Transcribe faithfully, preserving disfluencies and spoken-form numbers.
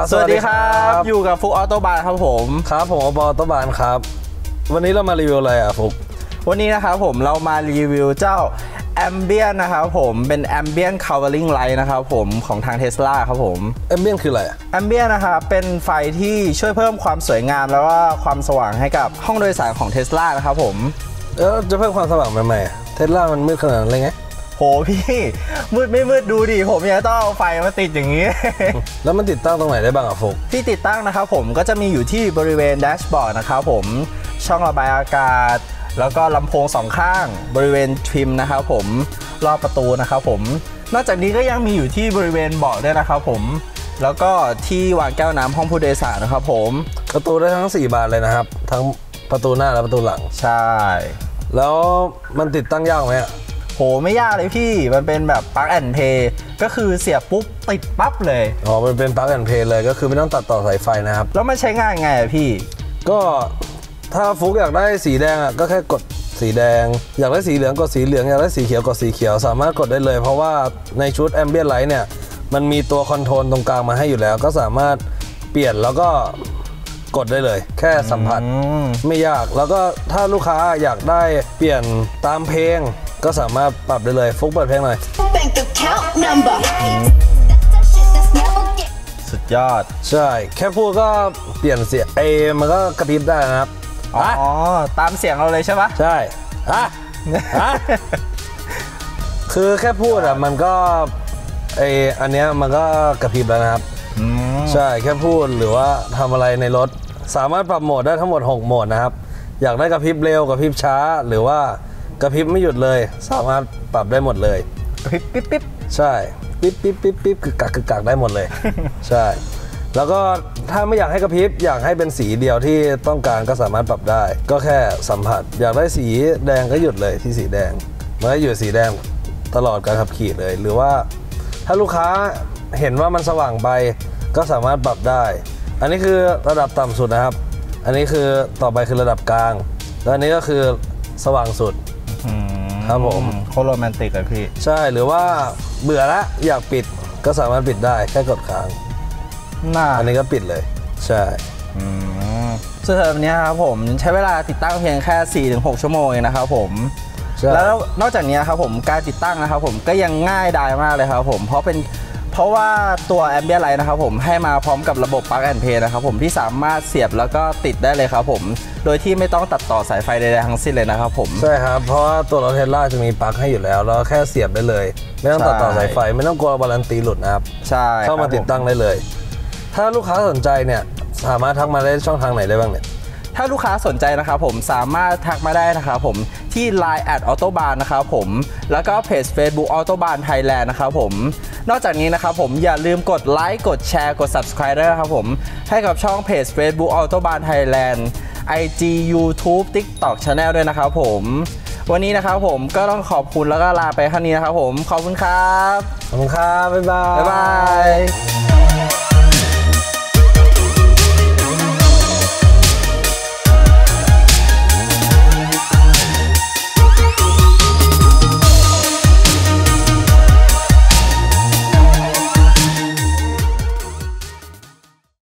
สวัสดีครับอยู่กับฟุกออโต้บานครับผมครับผมออโต้บานครับวันนี้เรามารีวิวอะไรอ่ะฟุกวันนี้นะครับผมเรามารีวิวเจ้า Ambient นะครับผมเป็น Ambient Covering Light นะครับผมของทาง Tesla ครับผม Ambient คืออะไร Ambient นะครับเป็นไฟที่ช่วยเพิ่มความสวยงามแล้วก็ความสว่างให้กับห้องโดยสารของ Tesla นะครับผมแล้วจะเพิ่มความสว่างใหม่ๆ Tesla มันมืดขนาดนั้นเลยไงโหพี่มืดไม่มืดดูดิผมยังต้องเอาไฟมาติดอย่างนี้แล้วมันติดตั้งตรงไหนได้บ้างอ่ะฟุกที่ติดตั้งนะครับผมก็จะมีอยู่ที่บริเวณแดชบอร์ดนะครับผมช่องระบายอากาศแล้วก็ลำโพงสองข้างบริเวณทริมนะครับผมรอบประตูนะครับผมนอกจากนี้ก็ยังมีอยู่ที่บริเวณเบาะด้วยนะครับผมแล้วก็ที่วางแก้วน้ำห้องผู้โดยสารนะครับผมประตูได้ทั้งสี่บานเลยนะครับทั้งประตูหน้าและประตูหลังใช่แล้วมันติดตั้งยากไหมโหไม่ยากเลยพี่มันเป็นแบบ plug and play ก็คือเสียบปุ๊บติดปั๊บเลยอ๋อมันเป็น plug and play เลยก็คือไม่ต้องตัดต่อสายไฟนะครับแล้วมันใช้งานไงอะพี่ก็ถ้าฟุกอยากได้สีแดงอ่ะก็แค่กดสีแดงอยากได้สีเหลืองกดสีเหลืองอยากได้สีเขียวกดสีเขียวสามารถกดได้เลยเพราะว่าในชุด Ambient Light เนี่ยมันมีตัวคอนโทรลตรงกลางมาให้อยู่แล้วก็สามารถเปลี่ยนแล้วก็กดได้เลยแค่สัมผัสไม่ยากแล้วก็ถ้าลูกค้าอยากได้เปลี่ยนตามเพลงก็สามารถปรับได้เลยฟุกเปิดเพลงหน่อยสุดยอดใช่แค่พูดก็เปลี่ยนเสียงเอมันก็กระพริบได้นะครับอ๋อตามเสียงเราเลยใช่ปะใช่อะอะคือแค่พูดอ่ะมันก็ไออันเนี้ยมันก็กระพริบแล้วนะครับใช่แค่พูดหรือว่าทำอะไรในรถสามารถปรับโหมดได้ทั้งหมดหกโหมดนะครับอยากได้กระพริบเร็วกระพริบช้าหรือว่ากระพริบไม่หยุดเลยสามารถปรับได้หมดเลยกระพริบปิ๊บปิ๊บใช่ปิ๊บปิ๊บปิ๊บปิ๊บคือกักคือกักได้หมดเลยใช่แล้วก็ถ้าไม่อยากให้กระพริบอยากให้เป็นสีเดียวที่ต้องการก็สามารถปรับได้ก็แค่สัมผัสอยากได้สีแดงก็หยุดเลยที่สีแดงมันก็อยู่สีแดงตลอดการขับขี่เลยหรือว่าถ้าลูกค้าเห็นว่ามันสว่างไปก็สามารถปรับได้อันนี้คือระดับต่ำสุดนะครับอันนี้คือต่อไปคือระดับกลางแล้วอันนี้ก็คือสว่างสุดครับผมโคตรโรแมนติกเลยพี่ใช่หรือว่าเบื่อแล้วอยากปิดก็สามารถปิดได้แค่กดค้างน่าอันนี้ก็ปิดเลยใช่ซึ่งแบบนี้ครับผมใช้เวลาติดตั้งเพียงแค่ สี่ถึงหก ชั่วโมงเองนะครับผมแล้วนอกจากนี้ครับผมการติดตั้งนะครับผมก็ยังง่ายดายมากเลยครับผมเพราะเป็นเพราะว่าตัว Ambient Light นะครับผมให้มาพร้อมกับระบบ Plug and Play นะครับผมที่สามารถเสียบแล้วก็ติดได้เลยครับผมโดยที่ไม่ต้องตัดต่อสายไฟใดๆทั้งสิ้นเลยนะครับผมใช่ครับเพราะว่าตัวรถ Tesla จะมีปลั๊กให้อยู่แล้วแล้วแค่เสียบได้เลยไม่ต้องตัดต่อสายไฟไม่ต้องกลัววารันตีหลุดนะครับใช่เข้ามาติดตั้งได้เลยถ้าลูกค้าสนใจเนี่ยสามารถทักมาได้ช่องทางไหนได้บ้างเนี่ยถ้าลูกค้าสนใจนะครับผมสามารถทักมาได้นะครับผมที่ ไลน์ แอท ออโต้บาน นะครับผมแล้วก็เพจ Facebook Autobahn Thailand นะครับผมนอกจากนี้นะครับผมอย่าลืมกดไลค์กดแชร์กด ซับสไครบ์ ด้วยนะครับผมให้กับช่องเพจ Facebook Autobahn Thailand ไอ จี YouTube TikTok Channel ด้วยนะครับผมวันนี้นะครับผมก็ต้องขอบคุณแล้วก็ลาไปแค่นี้นะครับผมขอบคุณครับขอบคุณครับบ๊ายบายบ๊ายบาย